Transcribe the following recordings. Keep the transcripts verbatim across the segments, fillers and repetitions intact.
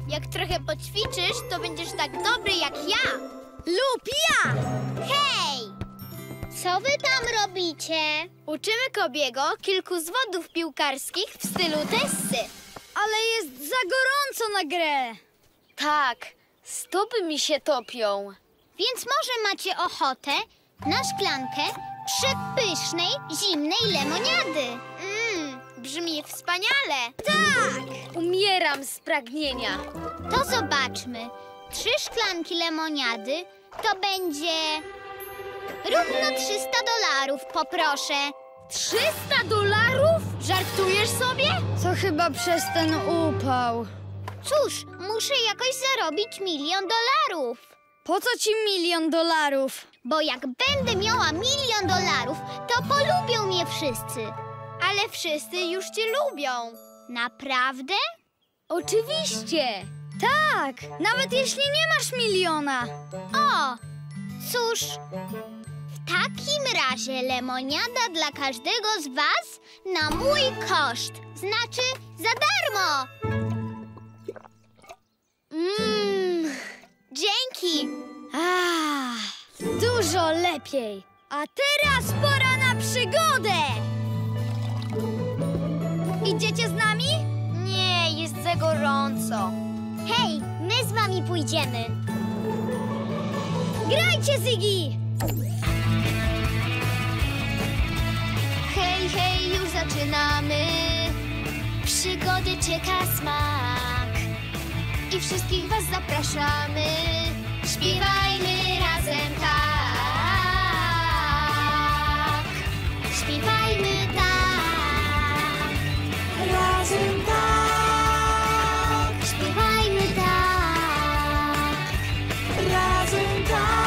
Jak trochę poćwiczysz, to będziesz tak dobry jak ja. Lub ja! Hej! Co wy tam robicie? Uczymy Kobiego kilku zwodów piłkarskich w stylu Tessy. Ale jest za gorąco na grę. Tak, stopy mi się topią. Więc może macie ochotę na szklankę przepysznej, zimnej lemoniady. Mmm, brzmi wspaniale. Tak! Umieram z pragnienia. To zobaczmy. Trzy szklanki lemoniady to będzie równo trzysta dolarów, poproszę. trzysta dolarów? Żartujesz sobie? To chyba przez ten upał. Cóż, muszę jakoś zarobić milion dolarów. Po co ci milion dolarów? Bo jak będę miała milion dolarów, to polubią mnie wszyscy. Ale wszyscy już cię lubią. Naprawdę? Oczywiście. Tak, nawet jeśli nie masz miliona. O, cóż, w takim razie lemoniada dla każdego z was na mój koszt. Znaczy za darmo. Mmm, dzięki. Ah, dużo lepiej. A teraz pora na przygodę. Idziecie z nami? Nie, jest za gorąco. Hej, my z wami pójdziemy. Grajcie, Ziggy! Hej, hej, już zaczynamy. Przygody czeka smak. I wszystkich was zapraszamy. Śpiewajmy razem tak. Śpiewajmy tak. Razem tak. Śpiewajmy tak. Razem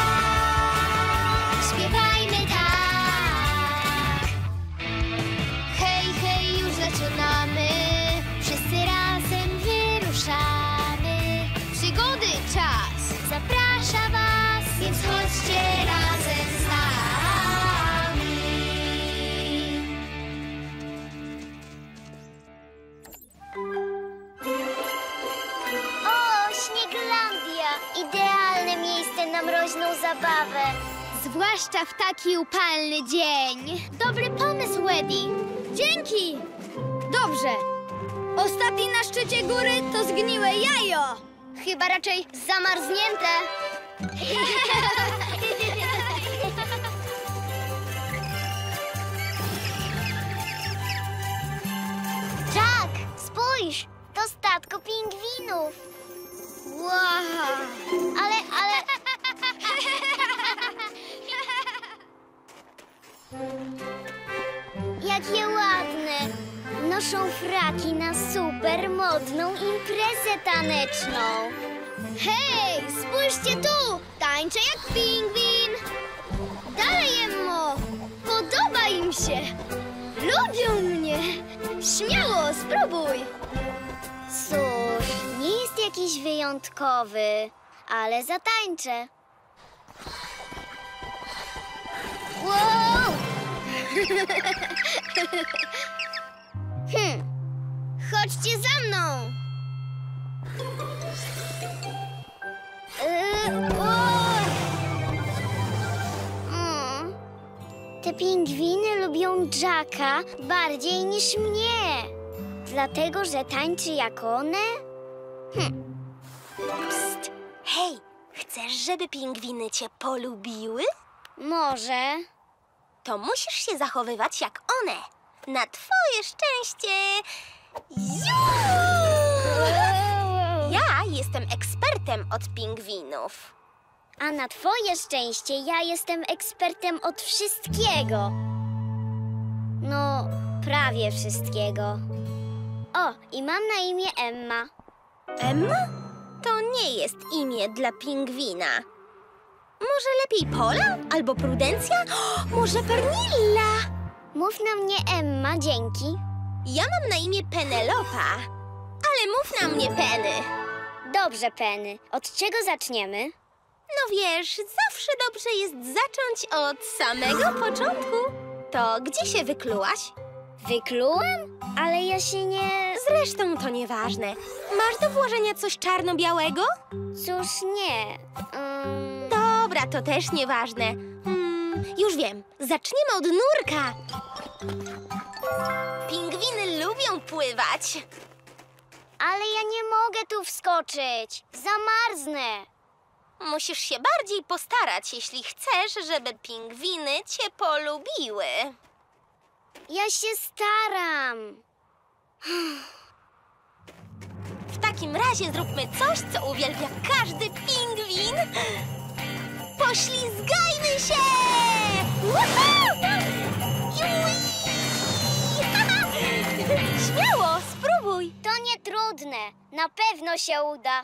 tak. Śpiewajmy tak. Hej, hej, już zaczynamy. Wszyscy razem wyruszamy. Przygody czas zaprasza was, więc chodźcie razem z nami. O, Śnieglandia! Idealne miejsce na mroźną zabawę. Zwłaszcza w taki upalny dzień. Dobry pomysł, Eddie. Dzięki! Dobrze. Ostatni na szczycie góry to zgniłe jajo. Chyba raczej zamarznięte. Jack, spójrz! To statko pingwinów. Wow! Ale, ale... Jakie ładne! Noszą fraki na super modną imprezę taneczną. Hej, spójrzcie tu! Tańczę jak pingwin! Dalej, Emmo! Podoba im się! Lubią mnie! Śmiało, spróbuj! Cóż, nie jest jakiś wyjątkowy, ale zatańczę. Wow! hm. Chodźcie za mną! Yy, mm. Te pingwiny lubią Jacka bardziej niż mnie. Dlatego, że tańczy jak one? Hm. Psst. Hej, chcesz, żeby pingwiny cię polubiły? Może. To musisz się zachowywać jak one. Na twoje szczęście. Ja jestem ekspertem od pingwinów. A na twoje szczęście ja jestem ekspertem od wszystkiego. No, prawie wszystkiego. O, i mam na imię Emma. Emma? To nie jest imię dla pingwina. Może lepiej Pola? Albo Prudencja? O, może Pernilla? Mów na mnie Emma, dzięki. Ja mam na imię Penelopa, ale mów na mnie Penny. Dobrze, Penny. Od czego zaczniemy? No wiesz, zawsze dobrze jest zacząć od samego początku. To gdzie się wyklułaś? Wyklułam? Ale ja się nie... Zresztą to nieważne. Masz do włożenia coś czarno-białego? Cóż, nie. Um, Dobra, to też nieważne. Hmm, już wiem. Zaczniemy od nurka. Pingwiny lubią pływać. ale ja nie mogę tu wskoczyć. Zamarznę. Musisz się bardziej postarać, jeśli chcesz, żeby pingwiny cię polubiły. Ja się staram. W takim razie zróbmy coś, co uwielbia każdy pingwin. Poślizgajmy się! Woohoo! Jui! Śmiało, spróbuj. To nie trudne. Na pewno się uda.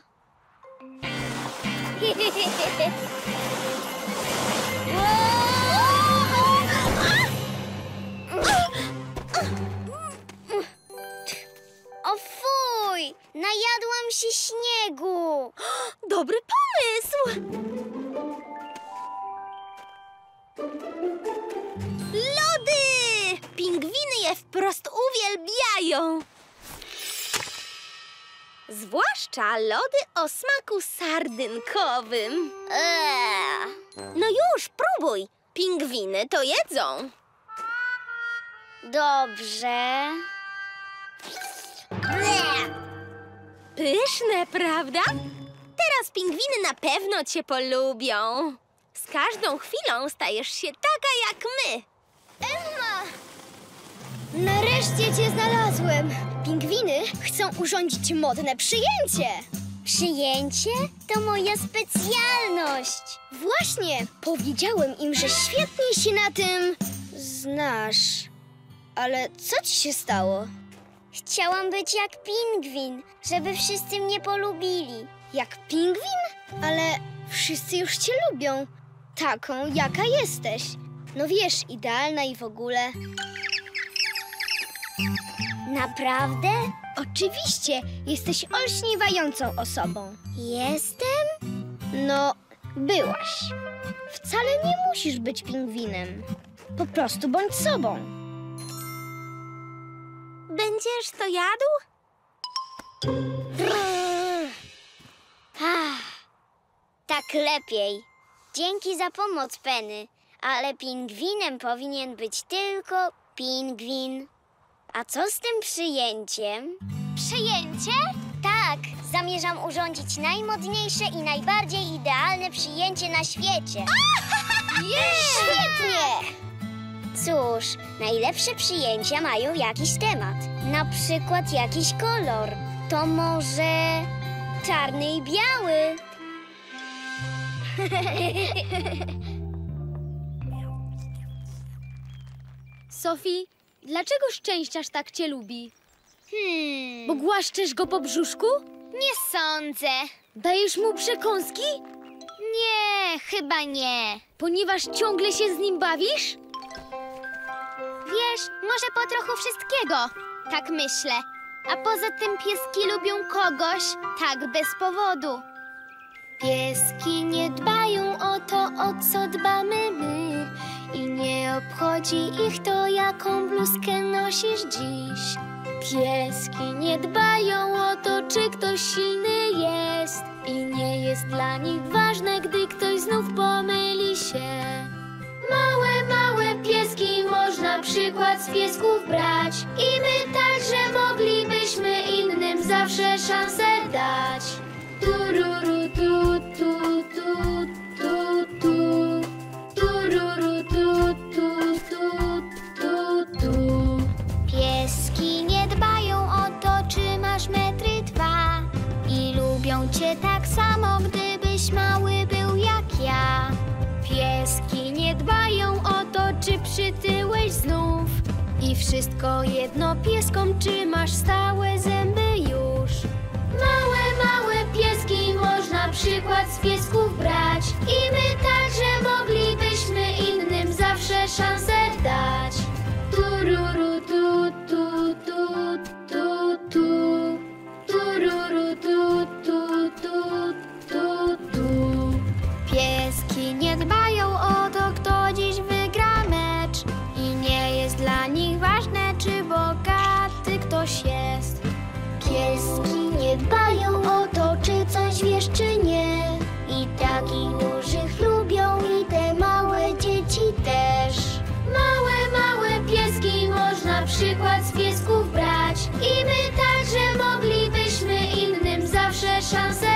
O fuj! Najadłam się śniegu. Dobry pomysł! Lody! Pingwiny je wprost uwielbiają. Zwłaszcza lody o smaku sardynkowym. Eee. No już, próbuj. Pingwiny to jedzą. Dobrze. Pyszne, prawda? Teraz pingwiny na pewno cię polubią. Z każdą chwilą stajesz się taka jak my. Emma! Nareszcie cię znalazłem. Pingwiny chcą urządzić modne przyjęcie. Przyjęcie to moja specjalność. Właśnie, powiedziałem im, że świetnie się na tym znasz. Ale co ci się stało? Chciałam być jak pingwin, żeby wszyscy mnie polubili. Jak pingwin? Ale wszyscy już cię lubią. Taką, jaka jesteś. No wiesz, idealna i w ogóle. Naprawdę? Oczywiście, jesteś olśniewającą osobą. Jestem? No, byłaś. Wcale nie musisz być pingwinem. Po prostu bądź sobą. Będziesz to jadł? Ach, tak lepiej. Dzięki za pomoc, Penny. Ale pingwinem powinien być tylko pingwin. A co z tym przyjęciem? Przyjęcie? Tak, zamierzam urządzić najmodniejsze i najbardziej idealne przyjęcie na świecie. Świetnie! Cóż, najlepsze przyjęcia mają jakiś temat. Na przykład jakiś kolor. To może czarny i biały. Sofii, dlaczego szczęściarz tak cię lubi? Hmm, Bo głaszczesz go po brzuszku? nie sądzę. Dajesz mu przekąski? Nie, chyba nie. Ponieważ ciągle się z nim bawisz? Wiesz, może po trochu wszystkiego. Tak myślę. A poza tym pieski lubią kogoś tak bez powodu. Pieski nie dbają o to, o co dbamy my. I nie obchodzi ich to, jaką bluzkę nosisz dziś. Pieski nie dbają o to, czy ktoś silny jest. I nie jest dla nich ważne, gdy ktoś znów pomyli się. Małe, małe pieski, można przykład z piesków brać. I my także moglibyśmy innym zawsze szansę dać. Tururu, tu, tu, tu, tu, tu. Tururu, tu, tu, tu, tu, tu. Pieski nie dbają o to, czy masz metry dwa. I lubią cię tak samo, gdybyś mały był jak ja. Pieski nie dbają o to, czy przytyłeś znów. I wszystko jedno pieskom, czy masz stałe zęby już. Małe, małe pieski, można przykład z piesków brać. I my także moglibyśmy innym zawsze szansę dać. Tururu, tu, tu, tu, tu, tu. Tururu, tu, tu, tu, tu, tu. Pieski nie dbają o to, kto dziś wygra mecz. I nie jest dla nich ważne, czy bogaty ktoś jest. nie dbają o to, czy coś wiesz, czy nie. I takich dużych lubią i te małe dzieci też. Małe, małe pieski, można przykład z piesków brać. I my także moglibyśmy innym zawsze szansę